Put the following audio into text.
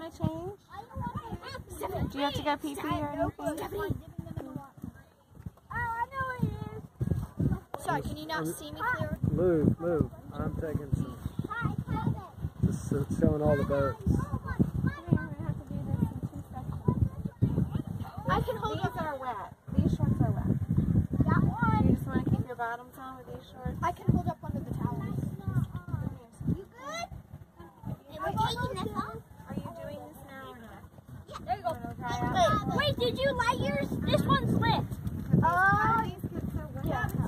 want to change? Do you have to go pee-pee or anything? Sorry, can you not see me clear? Move. I'm taking some. Just showing all the boats. I can hold these are wet. These shorts are wet. That one. You just want to keep your bottoms on with these shorts? I can hold up under the towels. You good? And we're taking this off? Are you doing this now or not? Yeah. There you go. Wait, did you light yours? This one's lit. These get so wet. Yeah.